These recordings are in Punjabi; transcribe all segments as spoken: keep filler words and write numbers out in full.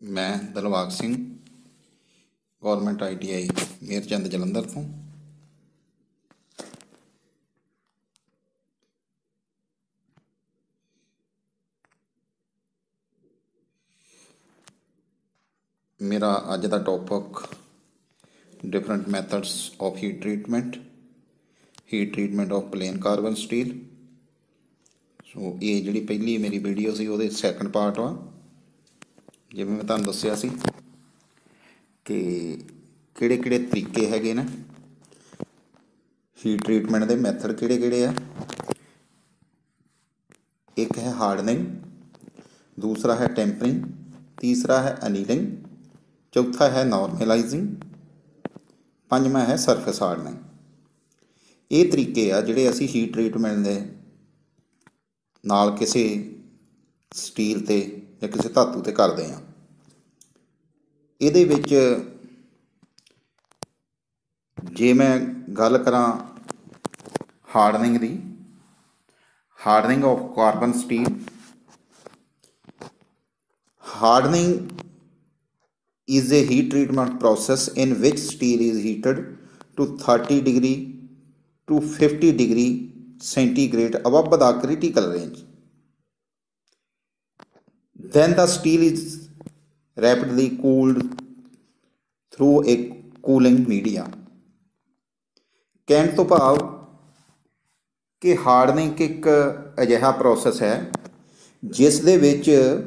मैं Dilbag Singh government I T I Mehrchand Jalandhar तो मेरा अज का topic different methods of heat treatment heat treatment of plain carbon steel. So ये जी पहली मेरी वीडियो सी वो सैकेंड पार्ट वा जिवें मैं तुहानूं दस्सिया सी कि किहड़े किहड़े तरीके हैगे ने हीट ट्रीटमेंट के मैथड किहड़े किहड़े आ। एक है हार्डनिंग, दूसरा है टैंपरिंग, तीसरा है अनीलिंग, चौथा है नॉर्मलाइजिंग, पंजवां है सरफेस हार्डनिंग। ये तरीके आ जिहड़े असीं हीट ट्रीटमेंट दे नाल किसी स्टील ते या किसी धातु ते करते हैं। ये जे मैं गल करा हार्डनिंग दी, hardening of carbon steel. Hardening is a heat treatment process in which steel is heated to thirty degree to fifty degree centigrade above the critical range. Then the steel is rapidly cooled through a cooling media. कहने तो भाव कि हार्डनिंग एक अजिहा प्रोसैस है जिस दे विच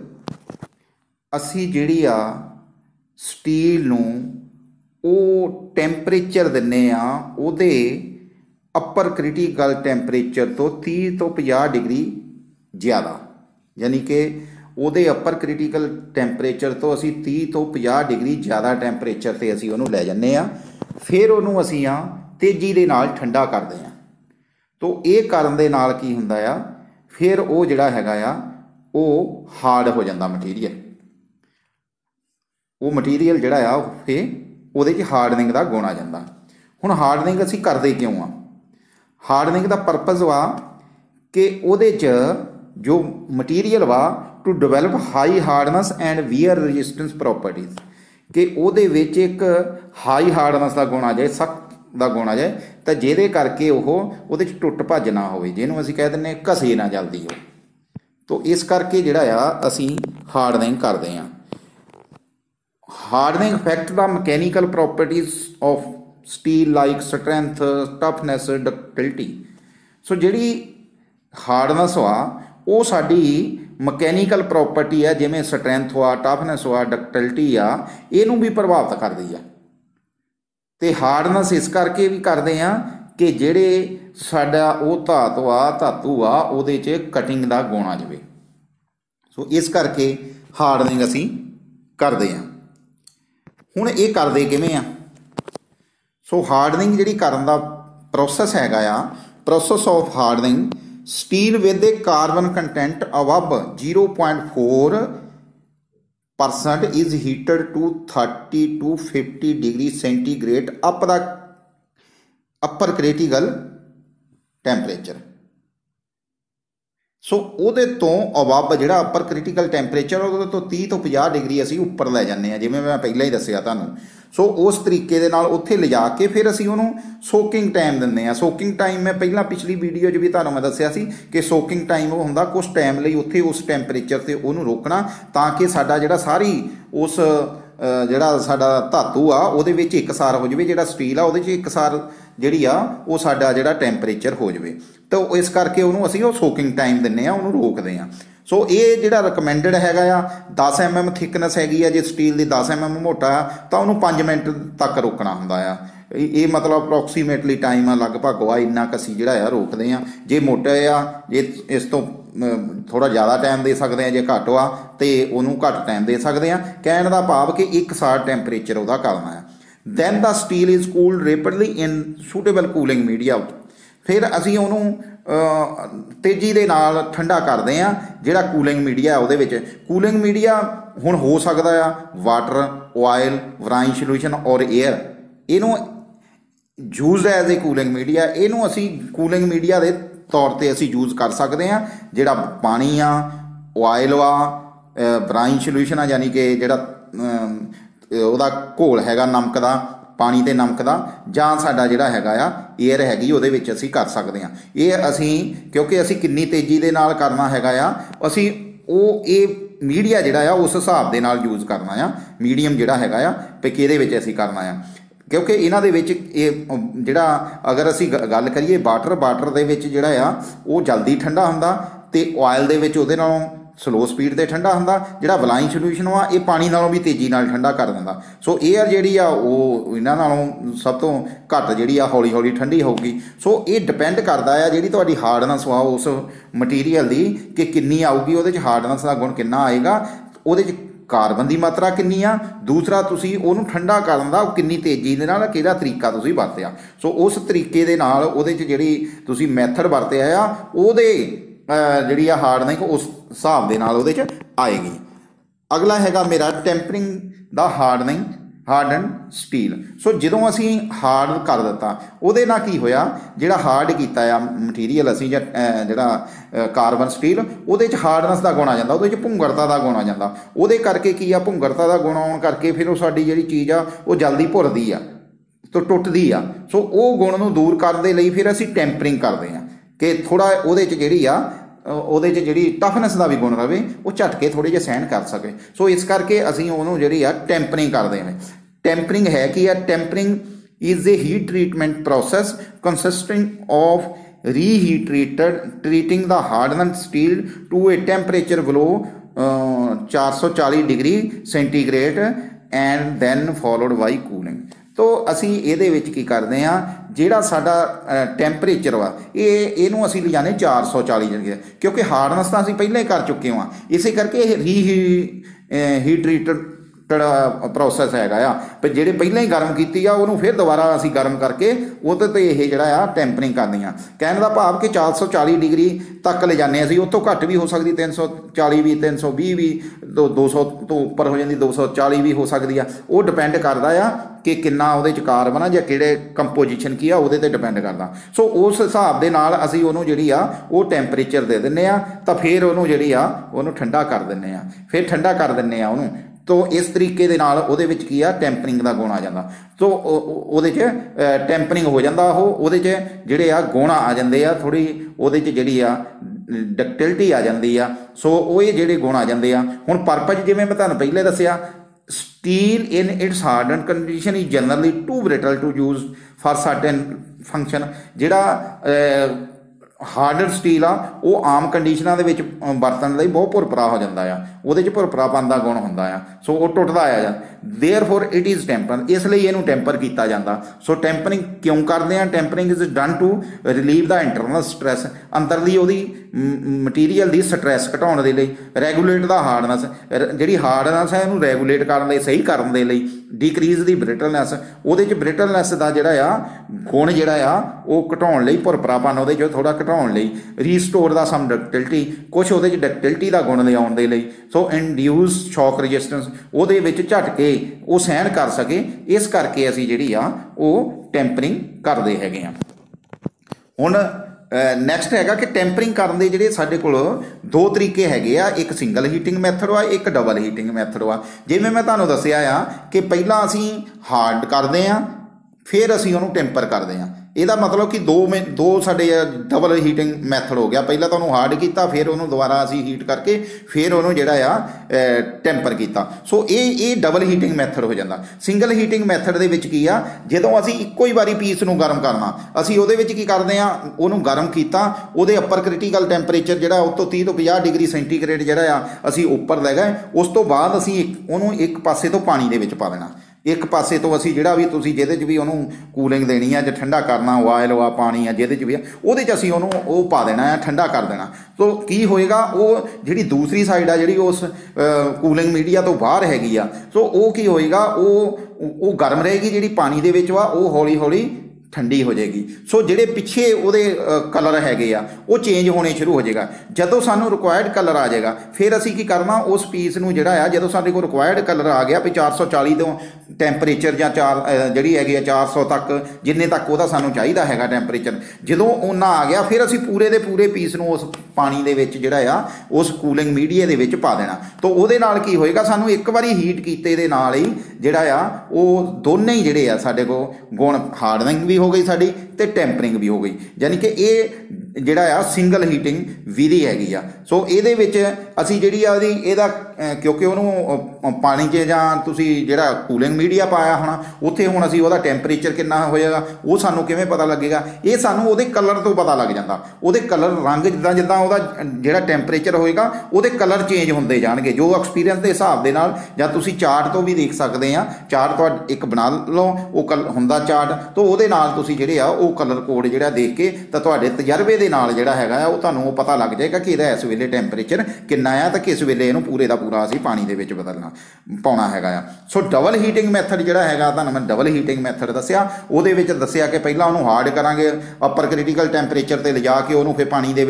असी जिहड़ी आ स्टील नूं ਉਹ ਟੈਂਪਰੇਚਰ ਦਿੰਦੇ ਆ ਉਹਦੇ ਅਪਰ ਕ੍ਰਿਟੀਕਲ ਟੈਂਪਰੇਚਰ ਤੋਂ तीस ਤੋਂ पचास ਡਿਗਰੀ ਜ਼ਿਆਦਾ, ਯਾਨੀ ਕਿ ਉਹਦੇ ਅਪਰ ਕ੍ਰਿਟੀਕਲ ਟੈਂਪਰੇਚਰ ਤੋਂ ਅਸੀਂ तीस ਤੋਂ पचास ਡਿਗਰੀ ਜ਼ਿਆਦਾ ਟੈਂਪਰੇਚਰ ਤੇ ਅਸੀਂ ਉਹਨੂੰ ਲੈ ਜਾਂਦੇ ਆ। ਫਿਰ ਉਹਨੂੰ ਅਸੀਂ ਆ ਤੇਜ਼ੀ ਦੇ ਨਾਲ ਠੰਡਾ ਕਰਦੇ ਆ। ਤੋ ਇਹ ਕਰਨ ਦੇ ਨਾਲ ਕੀ ਹੁੰਦਾ ਆ, ਫਿਰ ਉਹ ਜਿਹੜਾ ਹੈਗਾ ਆ ਉਹ ਹਾਰਡ ਹੋ ਜਾਂਦਾ ਮਟੀਰੀਅਲ। ਉਹ ਮਟੀਰੀਅਲ ਜਿਹੜਾ ਆ ਫਿਰ ਉਹਦੇ 'ਚ ਹਾਰਡਨਿੰਗ ਦਾ ਗੁਣ ਆ ਜਾਂਦਾ। ਹੁਣ ਹਾਰਡਨਿੰਗ ਅਸੀਂ ਕਰਦੇ ਕਿਉਂ ਆ? ਹਾਰਡਨਿੰਗ ਦਾ ਪਰਪਸ ਵਾ ਕਿ ਉਹਦੇ 'ਚ ਜੋ ਮਟੀਰੀਅਲ ਵਾ to develop high hardness and wear resistance properties, ਕਿ ਉਹਦੇ ਵਿੱਚ ਇੱਕ ਹਾਈ ਹਾਰਡਨੈਸ ਦਾ ਗੁਣ ਆ ਜਾਏ, ਸਖਤ ਦਾ ਗੁਣ ਆ ਜਾਏ, ਤਾਂ ਜਿਹਦੇ ਕਰਕੇ ਉਹ ਉਹਦੇ 'ਚ ਟੁੱਟ ਭੱਜ ਨਾ ਹੋਵੇ, ਜਿਹਨੂੰ ਅਸੀਂ ਕਹਿ ਦਿੰਦੇ ਘਸੇ ਨਾ ਜਲਦੀ ਹੋ। ਤੋ ਇਸ ਕਰਕੇ ਜਿਹੜਾ ਆ ਅਸੀਂ ਹਾਰਡਨਿੰਗ ਕਰਦੇ ਹਾਂ। Hardening affect the mechanical properties of steel like strength, toughness, ductility. So जिहड़ी हार्डनेस वा वो साडी मैकेनिकल प्रॉपर्टी है, जिवें स्ट्रेंथ वा, टफनेस वा, डक्टिलिटी आ, इहनूं भी प्रभावित करदी आ। ते हार्डनेस इस करके भी करदे आ कि जिहड़े साडा वो धातु आ धातु आ उहदे च कटिंग दा गुण आ जावे। सो इस करके हार्डनिंग असीं करदे आ। ਹੁਣ ਇਹ ਕਰਦੇ ਕਿਵੇਂ ਆ? ਸੋ ਹਾਰਡਨਿੰਗ ਜਿਹੜੀ ਕਰਨ ਦਾ ਪ੍ਰੋਸੈਸ ਹੈਗਾ ਆ, process of hardening steel with a carbon content above zero point four percent is heated to thirty to fifty degree centigrade up the upper critical temperature। So ਉਹਦੇ ਤੋਂ ਅਬਵ ਜਿਹੜਾ ਅਪਰ ਕ੍ਰਿਟੀਕਲ ਟੈਂਪਰੇਚਰ ਉਹਦੇ ਤੋਂ तीस ਤੋਂ पचास ਡਿਗਰੀ ਅਸੀਂ ਉੱਪਰ ਲੈ ਜਾਂਦੇ ਹਾਂ, ਜਿਵੇਂ ਮੈਂ ਪਹਿਲਾਂ ਹੀ ਦੱਸਿਆ ਤੁਹਾਨੂੰ। ਸੋ ਉਸ ਤਰੀਕੇ ਦੇ ਨਾਲ ਉੱਥੇ ਲਿਜਾ ਕੇ ਫਿਰ ਅਸੀਂ ਉਹਨੂੰ ਸੋਕਿੰਗ ਟਾਈਮ ਦਿੰਦੇ ਹਾਂ। ਸੋਕਿੰਗ ਟਾਈਮ ਮੈਂ ਪਹਿਲਾਂ ਪਿਛਲੀ ਵੀਡੀਓ 'ਚ ਵੀ ਤੁਹਾਨੂੰ ਮੈਂ ਦੱਸਿਆ ਸੀ ਕਿ ਸੋਕਿੰਗ ਟਾਈਮ ਉਹ ਹੁੰਦਾ ਕੁਛ ਟਾਈਮ ਲਈ ਉੱਥੇ ਉਸ ਟੈਂਪਰੇਚਰ 'ਤੇ ਉਹਨੂੰ ਰੋਕਣਾ, ਤਾਂ ਕਿ ਸਾਡਾ ਜਿਹੜਾ ਸਾਰੀ ਉਸ ਜਿਹੜਾ ਸਾਡਾ ਧਾਤੂ ਆ ਉਹਦੇ ਵਿੱਚ ਇੱਕਸਾਰ ਹੋ ਜਾਵੇ, ਜਿਹੜਾ ਸਟੀਲ ਆ ਉਹਦੇ 'ਚ ਇੱਕਸਾਰ ਜਿਹੜੀ ਆ ਉਹ ਸਾਡਾ ਜਿਹੜਾ ਟੈਂਪਰੇਚਰ ਹੋ ਜਾਵੇ। ਤਾਂ ਇਸ ਕਰਕੇ ਉਹਨੂੰ ਅਸੀਂ ਉਹ ਸੋਕਿੰਗ ਟਾਈਮ ਦਿੰਦੇ ਆ, ਉਹਨੂੰ ਰੋਕਦੇ ਹਾਂ। ਸੋ ਇਹ ਜਿਹੜਾ ਰਿਕਮੈਂਡਡ ਹੈਗਾ ਆ दस एम एम ਥਿਕਨੈਸ ਹੈਗੀ ਆ, ਜੇ ਸਟੀਲ ਦੀ दस एम एम ਮੋਟਾ ਆ ਤਾਂ ਉਹਨੂੰ ਪੰਜ ਮਿੰਟ ਤੱਕ ਰੋਕਣਾ ਹੁੰਦਾ ਆ। ਇਹ ਮਤਲਬ ਅਪਰੋਕਸੀਮੇਟਲੀ ਟਾਈਮ ਆ ਲਗਭਗ ਵਾ ਇੰਨਾ ਕੁ ਅਸੀਂ ਜਿਹੜਾ ਆ ਰੋਕਦੇ ਹਾਂ। ਜੇ ਮੋਟਾ ਆ, ਜੇ ਇਸ ਤੋਂ ਥੋੜ੍ਹਾ ਜ਼ਿਆਦਾ ਟਾਈਮ ਦੇ ਸਕਦੇ ਆ, ਜੇ ਘੱਟ ਆ ਤਾਂ ਉਹਨੂੰ ਘੱਟ ਟਾਈਮ ਦੇ ਸਕਦੇ ਆ। ਕਹਿਣ ਦਾ ਭਾਵ ਕਿ ਇੱਕ ਸਾਰ ਟੈਂਪਰੇਚਰ ਉਹਦਾ ਕਰਨਾ ਆ। Then the steel is cooled rapidly in suitable cooling media. ਫਿਰ ਅਸੀਂ ਉਹਨੂੰ ਤੇਜ਼ੀ ਦੇ ਨਾਲ ਠੰਡਾ ਕਰਦੇ ਹਾਂ ਜਿਹੜਾ ਕੂਲਿੰਗ ਮੀਡੀਆ ਉਹਦੇ ਵਿੱਚ। ਕੂਲਿੰਗ ਮੀਡੀਆ ਹੁਣ ਹੋ ਸਕਦਾ ਆ ਵਾਟਰ, ਆਇਲ, ਵਰਾਈਨ ਸੋਲਿਊਸ਼ਨ ਔਰ ਏਅਰ। ਇਹਨੂੰ use as a cooling media, ਇਹਨੂੰ ਅਸੀਂ ਕੂਲਿੰਗ ਮੀਡੀਆ ਦੇ ਤੌਰ 'ਤੇ ਅਸੀਂ ਯੂਜ਼ ਕਰ ਸਕਦੇ ਹਾਂ। ਜਿਹੜਾ ਪਾਣੀ ਆ, ਆਇਲ ਵਾ, ਬਰਾਈਨ ਸੋਲਿਊਸ਼ਨ ਆ, ਯਾਨੀ ਕਿ ਜਿਹੜਾ ਉਹਦਾ ਘੋਲ ਹੈਗਾ ਨਮਕ ਦਾ, ਪਾਣੀ ਤੇ ਨਮਕ ਦਾ, ਜਾਂ ਸਾਡਾ ਜਿਹੜਾ ਹੈਗਾ ਆ ਏਅਰ ਹੈਗੀ ਉਹਦੇ ਵਿੱਚ ਅਸੀਂ ਕਰ ਸਕਦੇ ਹਾਂ। ਇਹ ਅਸੀਂ ਕਿਉਂਕਿ ਅਸੀਂ ਕਿੰਨੀ ਤੇਜ਼ੀ ਦੇ ਨਾਲ ਕਰਨਾ ਹੈਗਾ ਆ, ਅਸੀਂ ਉਹ ਇਹ ਮੀਡੀਆ ਜਿਹੜਾ ਆ ਉਸ ਹਿਸਾਬ ਦੇ ਨਾਲ ਯੂਜ਼ ਕਰਨਾ ਆ, ਮੀਡੀਅਮ ਜਿਹੜਾ ਹੈਗਾ ਆ ਵੀ ਕਿਹਦੇ ਵਿੱਚ ਅਸੀਂ ਕਰਨਾ ਆ। ਕਿਉਂਕਿ ਇਹਨਾਂ ਦੇ ਵਿੱਚ ਇਹ ਜਿਹੜਾ ਅਗਰ ਅਸੀਂ ਗੱਲ ਕਰੀਏ ਵਾਟਰ ਵਾਟਰ ਦੇ ਵਿੱਚ ਜਿਹੜਾ ਆ ਉਹ ਜਲਦੀ ਠੰਡਾ ਹੁੰਦਾ, ਅਤੇ ਆਇਲ ਦੇ ਵਿੱਚ ਉਹਦੇ ਨਾਲੋਂ ਸਲੋ ਸਪੀਡ 'ਤੇ ਠੰਡਾ ਹੁੰਦਾ। ਜਿਹੜਾ ਵਲਾਈਨ ਸੋਲਿਊਸ਼ਨ ਵਾ ਇਹ ਪਾਣੀ ਨਾਲੋਂ ਵੀ ਤੇਜ਼ੀ ਨਾਲ ਠੰਡਾ ਕਰ ਦਿੰਦਾ। ਸੋ ਏਅਰ ਜਿਹੜੀ ਆ ਉਹ ਇਹਨਾਂ ਨਾਲੋਂ ਸਭ ਤੋਂ ਘੱਟ ਜਿਹੜੀ ਆ ਹੌਲੀ ਹੌਲੀ ਠੰਡੀ ਹੋਊਗੀ। ਸੋ ਇਹ ਡਿਪੈਂਡ ਕਰਦਾ ਆ ਜਿਹੜੀ ਤੁਹਾਡੀ ਹਾਰਡਨੈਸ ਵਾ ਉਸ ਮਟੀਰੀਅਲ ਦੀ ਕਿ ਕਿੰਨੀ ਆਊਗੀ, ਉਹਦੇ 'ਚ ਹਾਰਡਨੈਸ ਦਾ ਗੁਣ ਕਿੰਨਾ ਆਏਗਾ, ਉਹਦੇ 'ਚ ਕਾਰਬਨ ਦੀ ਮਾਤਰਾ ਕਿੰਨੀ ਆ, ਦੂਸਰਾ ਤੁਸੀਂ ਉਹਨੂੰ ਠੰਡਾ ਕਰਨ ਦਾ ਕਿੰਨੀ ਤੇਜ਼ੀ ਦੇ ਨਾਲ ਕਿਹੜਾ ਤਰੀਕਾ ਤੁਸੀਂ ਵਰਤਿਆ। ਸੋ ਉਸ ਤਰੀਕੇ ਦੇ ਨਾਲ ਉਹਦੇ 'ਚ ਜਿਹੜੀ ਤੁਸੀਂ ਮੈਥਡ ਵਰਤਿਆ ਆ ਉਹਦੇ ਜਿਹੜੀ ਆ ਹਾਰਡਨਿੰਗ ਉਸ ਹਿਸਾਬ ਦੇ ਨਾਲ ਉਹਦੇ 'ਚ ਆਏਗੀ। ਅਗਲਾ ਹੈਗਾ ਮੇਰਾ tempering the hardening harden steel. So ਜਦੋਂ ਅਸੀਂ ਹਾਰਡ ਕਰ ਦਿੱਤਾ ਉਹਦੇ ਨਾਲ ਕੀ ਹੋਇਆ, ਜਿਹੜਾ ਹਾਰਡ ਕੀਤਾ ਆ ਮਟੀਰੀਅਲ ਅਸੀਂ ਜਾਂ ਜਿਹੜਾ ਕਾਰਬਨ ਸਟੀਲ ਉਹਦੇ 'ਚ ਹਾਰਡਨੈਸ ਦਾ ਗੁਣ ਆ ਜਾਂਦਾ, ਉਹਦੇ 'ਚ ਭੁੰਗਰਤਾ ਦਾ ਗੁਣ ਆ ਜਾਂਦਾ। ਉਹਦੇ ਕਰਕੇ ਕੀ ਆ, ਭੁੰਗਰਤਾ ਦਾ ਗੁਣ ਆਉਣ ਕਰਕੇ ਫਿਰ ਉਹ ਸਾਡੀ ਜਿਹੜੀ ਚੀਜ਼ ਆ ਉਹ ਜਲਦੀ ਭੁਰਦੀ ਆ ਤੋਂ ਟੁੱਟਦੀ ਆ। ਸੋ ਉਹ ਗੁਣ ਨੂੰ ਦੂਰ ਕਰਨ ਦੇ ਲਈ ਫਿਰ ਅਸੀਂ ਟੈਂਪਰਿੰਗ ਕਰਦੇ ਹਾਂ ਕਿ ਥੋੜ੍ਹਾ ਉਹਦੇ 'ਚ ਜਿਹੜੀ ਆ ਉਹਦੇ 'ਚ ਜਿਹੜੀ ਟਫਨੈਸ ਦਾ ਵੀ ਗੁਣ ਰਵੇ, ਉਹ ਝਟਕੇ ਥੋੜ੍ਹੇ ਜਿਹੇ ਸਹਿਣ ਕਰ ਸਕੇ। ਸੋ ਇਸ ਕਰਕੇ ਅਸੀਂ ਉਹਨੂੰ ਜਿਹੜੀ ਆ ਟੈਂਪਰਿੰਗ ਕਰਦੇ ਹਾਂ। ਟੈਂਪਰਿੰਗ ਹੈ ਕੀ ਆ, tempering is a heat treatment process consisting of reheat treated treating the hardened steel to a temperature below ਚਾਰ ਸੌ ਚਾਲੀ degree centigrade and then followed by cooling. ਤੋ ਅਸੀਂ ਇਹਦੇ ਵਿੱਚ ਕੀ ਕਰਦੇ ਹਾਂ, ਜਿਹੜਾ ਸਾਡਾ ਟੈਂਪਰੇਚਰ ਵਾ ਇਹ ਇਹਨੂੰ ਅਸੀਂ ਲਿਜਾਨੇ ਚਾਰ ਸੌ ਚਾਲੀ ਡਿਗਰੀ, ਕਿਉਂਕਿ ਹਾਰਡਨੈਸ ਤਾਂ ਅਸੀਂ ਪਹਿਲਾਂ ਹੀ ਕਰ ਚੁੱਕੇ ਹਾਂ। ਇਸੇ ਕਰਕੇ ਇਹ ਰੀ ਹੀਟ ਟਰੀਟਡ ਪ੍ਰੋਸੈਸ ਹੈਗਾ ਆ, ਪਰ ਜਿਹੜੇ ਪਹਿਲਾਂ ਹੀ ਗਰਮ ਕੀਤੀ ਆ ਉਹਨੂੰ ਫਿਰ ਦੁਬਾਰਾ ਅਸੀਂ ਗਰਮ ਕਰਕੇ ਉਹਦੇ 'ਤੇ ਇਹ ਜਿਹੜਾ ਆ ਟੈਂਪਰਿੰਗ ਕਰਨੀ ਆ। ਕਹਿਣ ਦਾ ਭਾਵ ਕਿ ਚਾਰ ਸੌ ਚਾਲੀ ਡਿਗਰੀ ਤੱਕ ਲੈ ਜਾਂਦੇ ਅਸੀਂ, ਉੱਥੋਂ ਘੱਟ ਵੀ ਹੋ ਸਕਦੀ, ਤਿੰਨ ਸੌ ਚਾਲੀ ਵੀ, ਤਿੰਨ ਸੌ ਵੀਹ ਵੀ, ਦੋ ਦੋ ਸੌ ਤੋਂ ਉੱਪਰ ਹੋ ਜਾਂਦੀ, ਦੋ ਸੌ ਚਾਲੀ ਵੀ ਹੋ ਸਕਦੀ ਆ। ਉਹ ਡਿਪੈਂਡ ਕਰਦਾ ਆ ਕਿ ਕਿੰਨਾ ਉਹਦੇ 'ਚ ਕਾਰਬਨ ਆ ਜਾਂ ਕਿਹੜੇ ਕੰਪੋਜੀਸ਼ਨ ਕੀ ਆ, ਉਹਦੇ 'ਤੇ ਡਿਪੈਂਡ ਕਰਦਾ। ਸੋ ਉਸ ਹਿਸਾਬ ਦੇ ਨਾਲ ਅਸੀਂ ਉਹਨੂੰ ਜਿਹੜੀ ਆ ਉਹ ਟੈਂਪਰੇਚਰ ਦੇ ਦਿੰਦੇ ਆ, ਤਾਂ ਫਿਰ ਉਹਨੂੰ ਜਿਹੜੀ ਆ ਉਹਨੂੰ ਠੰਡਾ ਕਰ ਦਿੰਦੇ ਆ, ਫਿਰ ਠੰਡਾ ਕਰ ਦਿੰਦੇ ਆ ਉਹਨੂੰ। ਤੋ ਇਸ ਤਰੀਕੇ ਦੇ ਨਾਲ ਉਹਦੇ ਵਿੱਚ ਕੀ ਆ ਟੈਂਪਰਿੰਗ ਦਾ ਗੁਣ ਆ ਜਾਂਦਾ। ਸੋ ਉਹਦੇ 'ਚ ਟੈਂਪਰਿੰਗ ਹੋ ਜਾਂਦਾ, ਉਹ ਉਹਦੇ 'ਚ ਜਿਹੜੇ ਆ ਗੁਣ ਆ ਜਾਂਦੇ ਆ, ਥੋੜ੍ਹੀ ਉਹਦੇ 'ਚ ਜਿਹੜੀ ਆ ਡਕਟਿਲਿਟੀ ਆ ਜਾਂਦੀ ਆ। ਸੋ ਉਹ ਇਹ ਜਿਹੜੇ ਗੁਣ ਆ ਜਾਂਦੇ ਆ। ਹੁਣ ਪਰਪਸ ਜਿਵੇਂ ਮੈਂ ਤੁਹਾਨੂੰ ਪਹਿਲੇ ਦੱਸਿਆ, steel in its hardened condition is generally too brittle to use for certain function। ਜਿਹੜਾ ਹਾਰਡਨ ਸਟੀਲ ਆ ਉਹ ਆਮ ਕੰਡੀਸ਼ਨਾਂ ਦੇ ਵਿੱਚ ਵਰਤਣ ਲਈ ਬਹੁਤ ਭੁਰਭੁਰਾ ਹੋ ਜਾਂਦਾ ਆ, ਉਹਦੇ 'ਚ ਭੁਰਭੁਰਾਪਨ ਦਾ ਗੁਣ ਹੁੰਦਾ ਆ। ਸੋ ਉਹ ਟੁੱਟਦਾ ਆ ਜਾਂ therefore it is temper, ਇਸ ਲਈ ਇਹਨੂੰ ਟੈਂਪਰ ਕੀਤਾ ਜਾਂਦਾ। ਸੋ ਟੈਂਪਰਿੰਗ ਕਿਉਂ ਕਰਦੇ ਆ, tempering is done to relieve the internal stress, ਅੰਦਰਲੀ ਉਹਦੀ ਮਟੀਰੀਅਲ ਦੀ ਸਟ੍ਰੈਸ ਘਟਾਉਣ ਦੇ ਲਈ, ਰੈਗੂਲੇਟ ਦਾ ਹਾਰਡਨੈਸ, ਜਿਹੜੀ ਹਾਰਡਨੈਸ ਹੈ ਇਹਨੂੰ ਰੈਗੂਲੇਟ ਕਰਨ ਲਈ, ਸਹੀ ਕਰਨ ਦੇ ਲਈ, ਡੀਕਰੀਜ਼ ਦੀ ਬ੍ਰਿਟਲਨੈਸ, ਉਹਦੇ 'ਚ ਬ੍ਰਿਟਲਨੈਸ ਦਾ ਜਿਹੜਾ ਆ ਗੁਣ ਜਿਹੜਾ ਆ ਉਹ ਘਟਾਉਣ ਲਈ, ਭੁਰਭੁਰਾਪਨ ਉਹਦੇ 'ਚ ਥੋੜ੍ਹਾ ਘਟਾਉਣ ਲਈ, ਰੀਸਟੋਰ ਦਾ ਸਮ ਡਕਟਿਲਿਟੀ, ਕੁਛ ਉਹਦੇ 'ਚ ਡਕਟਿਲਿਟੀ ਦਾ ਗੁਣ ਲਿਆਉਣ ਦੇ ਲਈ। ਸੋ ਇੰਡਿਊਸ ਸ਼ੌਕ ਰਜਿਸਟੈਂਸ, ਉਹਦੇ ਵਿੱਚ ਝਟਕੇ ਉਹ ਸਹਿਣ ਕਰ ਸਕੇ, ਇਸ ਕਰਕੇ ਅਸੀਂ ਜਿਹੜੀ ਆ ਉਹ ਟੈਂਪਰਿੰਗ ਕਰਦੇ ਹੈਗੇ ਆ। ਹੁਣ ਨੈਕਸਟ ਹੈਗਾ ਕਿ ਟੈਂਪਰਿੰਗ ਕਰਨ ਦੇ ਜਿਹੜੇ ਸਾਡੇ ਕੋਲ ਦੋ ਤਰੀਕੇ ਹੈਗੇ ਆ, ਇੱਕ ਸਿੰਗਲ ਹੀਟਿੰਗ ਮੈਥਡ ਵਾ, ਇੱਕ ਡਬਲ ਹੀਟਿੰਗ ਮੈਥਡ ਵਾ। ਜਿਵੇਂ ਮੈਂ ਤੁਹਾਨੂੰ ਦੱਸਿਆ ਆ ਕਿ ਪਹਿਲਾਂ ਅਸੀਂ ਹਾਰਡ ਕਰਦੇ ਆ, ਫਿਰ ਅਸੀਂ ਉਹਨੂੰ ਟੈਂਪਰ ਕਰਦੇ ਹਾਂ। ਇਹਦਾ ਮਤਲਬ ਕਿ ਦੋ ਮੇ ਦੋ ਸਾਡੇ ਡਬਲ ਹੀਟਿੰਗ ਮੈਥਡ ਹੋ ਗਿਆ। ਪਹਿਲਾਂ ਤਾਂ ਉਹਨੂੰ ਹਾਰਡ ਕੀਤਾ, ਫਿਰ ਉਹਨੂੰ ਦੁਬਾਰਾ ਅਸੀਂ ਹੀਟ ਕਰਕੇ ਫਿਰ ਉਹਨੂੰ ਜਿਹੜਾ ਆ ਟੈਂਪਰ ਕੀਤਾ। ਸੋ ਇਹ ਇਹ ਡਬਲ ਹੀਟਿੰਗ ਮੈਥਡ ਹੋ ਜਾਂਦਾ। ਸਿੰਗਲ ਹੀਟਿੰਗ ਮੈਥਡ ਦੇ ਵਿੱਚ ਕੀ ਆ, ਜਦੋਂ ਅਸੀਂ ਇੱਕੋ ਹੀ ਵਾਰੀ ਪੀਸ ਨੂੰ ਗਰਮ ਕਰਨਾ, ਅਸੀਂ ਉਹਦੇ ਵਿੱਚ ਕੀ ਕਰਦੇ ਆ, ਉਹਨੂੰ ਗਰਮ ਕੀਤਾ, ਉਹਦੇ ਉੱਪਰ ਕ੍ਰਿਟੀਕਲ ਟੈਂਪਰੇਚਰ ਜਿਹੜਾ ਉਹ ਤੋਂ ਤੀਹ ਤੋਂ ਪੰਜਾਹ ਡਿਗਰੀ ਸੈਂਟੀਗ੍ਰੇਡ ਜਿਹੜਾ ਆ ਅਸੀਂ ਉੱਪਰ ਲੈ ਗਏ। ਉਸ ਤੋਂ ਬਾਅਦ ਅਸੀਂ ਉਹਨੂੰ ਇੱਕ ਪਾਸੇ ਤੋਂ ਪਾਣੀ ਦੇ ਵਿੱਚ ਪਾ ਦੇਣਾ, ਇੱਕ ਪਾਸੇ ਤੋਂ ਅਸੀਂ ਜਿਹੜਾ ਵੀ ਤੁਸੀਂ ਜਿਹਦੇ 'ਚ ਵੀ ਉਹਨੂੰ ਕੂਲਿੰਗ ਦੇਣੀ ਆ ਜਾਂ ਠੰਡਾ ਕਰਨਾ, ਆਇਲ ਆ, ਪਾਣੀ ਆ, ਜਿਹਦੇ 'ਚ ਵੀ ਆ, ਉਹਦੇ 'ਚ ਅਸੀਂ ਉਹਨੂੰ ਉਹ ਪਾ ਦੇਣਾ ਆ, ਠੰਡਾ ਕਰ ਦੇਣਾ। ਸੋ ਕੀ ਹੋਏਗਾ, ਉਹ ਜਿਹੜੀ ਦੂਸਰੀ ਸਾਈਡ ਆ ਜਿਹੜੀ ਉਸ ਕੂਲਿੰਗ ਮੀਡੀਆ ਤੋਂ ਬਾਹਰ ਹੈਗੀ ਆ, ਸੋ ਉਹ ਕੀ ਹੋਏਗਾ, ਉਹ ਉਹ ਗਰਮ ਰਹੇਗੀ, ਜਿਹੜੀ ਪਾਣੀ ਦੇ ਵਿੱਚ ਵਾ ਉਹ ਹੌਲੀ ਹੌਲੀ ਠੰਡੀ ਹੋ ਜਾਏਗੀ। ਸੋ ਜਿਹੜੇ ਪਿੱਛੇ ਉਹਦੇ ਕਲਰ ਹੈਗੇ ਆ ਉਹ ਚੇਂਜ ਹੋਣੇ ਸ਼ੁਰੂ ਹੋ ਜਾਏਗਾ। ਜਦੋਂ ਸਾਨੂੰ ਰਿਕੁਆਇਰਡ ਕਲਰ ਆ ਜਾਏਗਾ, ਫਿਰ ਅਸੀਂ ਕੀ ਕਰਨਾ, ਉਸ ਪੀਸ ਨੂੰ ਜਿਹੜਾ ਆ, ਜਦੋਂ ਸਾਡੇ ਕੋਲ ਰਿਕੁਆਇਰਡ ਕਲਰ ਆ ਗਿਆ ਵੀ ਚਾਰ ਸੌ ਚਾਲੀ ਤੋਂ ਟੈਂਪਰੇਚਰ ਜਾਂ ਚਾਰ ਅ, ਜਿਹੜੀ ਹੈਗੀ ਆ ਚਾਰ ਸੌ ਤੱਕ, ਜਿੰਨੇ ਤੱਕ ਉਹਦਾ ਸਾਨੂੰ ਚਾਹੀਦਾ ਹੈਗਾ ਟੈਂਪਰੇਚਰ, ਜਦੋਂ ਉਹਨਾਂ ਆ ਗਿਆ ਫਿਰ ਅਸੀਂ ਪੂਰੇ ਦੇ ਪੂਰੇ ਪੀਸ ਨੂੰ ਉਸ ਪਾਣੀ ਦੇ ਵਿੱਚ ਜਿਹੜਾ ਆ ਉਸ ਕੂਲਿੰਗ ਮੀਡੀਆ ਦੇ ਵਿੱਚ ਪਾ ਦੇਣਾ। ਤਾਂ ਉਹਦੇ ਨਾਲ ਕੀ ਹੋਏਗਾ, ਸਾਨੂੰ ਇੱਕ ਵਾਰੀ ਹੀਟ ਕੀਤੇ ਦੇ ਨਾਲ ਹੀ ਜਿਹੜਾ ਆ ਉਹ ਦੋਨੇ ਹੀ ਜਿਹੜੇ ਆ ਸਾਡੇ ਕੋਲ ਗੁਣ, ਹਾਰਡਨਿੰਗ ਵੀ ਹੋ ਗਈ ਸਾਡੀ ਤੇ ਟੈਂਪਰਿੰਗ ਵੀ ਹੋ ਗਈ, ਯਾਨੀ ਕਿ ਇਹ ਜਿਹੜਾ ਆ ਸਿੰਗਲ ਹੀਟਿੰਗ ਵਿਧੀ ਹੈਗੀ ਆ। ਸੋ ਇਹਦੇ ਵਿੱਚ ਅਸੀਂ ਜਿਹੜੀ ਆ ਉਹਦੀ ਇਹਦਾ ਕਿਉਂਕਿ ਉਹਨੂੰ ਪਾਣੀ 'ਚ ਜਾਂ ਤੁਸੀਂ ਜਿਹੜਾ ਕੂਲਿੰਗ ਮੀਡੀਆ ਪਾਇਆ ਹੋਣਾ ਉੱਥੇ ਹੁਣ ਅਸੀਂ ਉਹਦਾ ਟੈਂਪਰੇਚਰ ਕਿੰਨਾ ਹੋਏਗਾ ਉਹ ਸਾਨੂੰ ਕਿਵੇਂ ਪਤਾ ਲੱਗੇਗਾ, ਇਹ ਸਾਨੂੰ ਉਹਦੇ ਕਲਰ ਤੋਂ ਪਤਾ ਲੱਗ ਜਾਂਦਾ। ਉਹਦੇ ਕਲਰ ਰੰਗ ਜਿੱਦਾਂ ਜਿੱਦਾਂ ਉਹਦਾ ਜਿਹੜਾ ਟੈਂਪਰੇਚਰ ਹੋਏਗਾ ਉਹਦੇ ਕਲਰ ਚੇਂਜ ਹੁੰਦੇ ਜਾਣਗੇ, ਜੋ ਐਕਸਪੀਰੀਅੰਸ ਦੇ ਹਿਸਾਬ ਦੇ ਨਾਲ, ਜਾਂ ਤੁਸੀਂ ਚਾਰਟ ਤੋਂ ਵੀ ਦੇਖ ਸਕਦੇ ਆ, ਚਾਰਟ ਤੋਂ ਇੱਕ ਬਣਾ ਲਓ, ਉਹ ਕਲ ਹੁੰਦਾ ਚਾਰਟ, ਤਾਂ ਉਹਦੇ ਨਾਲ ਤੁਸੀਂ ਜਿਹੜੇ ਆ ਉਹ ਕਲਰ ਕੋਡ ਜਿਹੜਾ ਦੇਖ ਕੇ ਤਾਂ ਤੁਹਾਡੇ ਤਜਰਬੇ ਦੇ ਨਾਲ ਜਿਹੜਾ ਹੈਗਾ ਆ ਉਹ ਤੁਹਾਨੂੰ ਉਹ ਪਤਾ ਲੱਗ ਜਾਏਗਾ ਕਿ ਇਹਦਾ ਇਸ ਵੇਲੇ ਟੈਂਪਰੇਚਰ ਕਿੰਨਾ ਆ ਤਾਂ ਕਿਸ ਵੇਲੇ ਇਹਨੂੰ ਪੂਰੇ ਦਾ ਪੂਰਾ ਅਸੀਂ ਪਾਣੀ ਦੇ ਵਿੱਚ ਬਦਲਣਾ ਪਾਉਣਾ ਹੈਗਾ ਆ। ਸੋ ਡਬਲ ਹੀਟਿੰਗ ਮੈਥਡ ਜਿਹੜਾ ਹੈਗਾ ਤੁਹਾਨੂੰ ਮੈਂ ਡਬਲ ਹੀਟਿੰਗ ਮੈਥਡ ਦੱਸਿਆ, ਉਹਦੇ ਵਿੱਚ ਦੱਸਿਆ ਕਿ ਪਹਿਲਾਂ ਉਹਨੂੰ ਹਾਰਡ ਕਰਾਂਗੇ, ਅਪਰ ਕ੍ਰਿਟੀਕਲ ਟੈਂਪਰੇਚਰ ਤੇ ਲਿਜਾ ਕੇ ਉਹਨੂੰ ਫਿਰ ਪਾਣੀ ਦੇ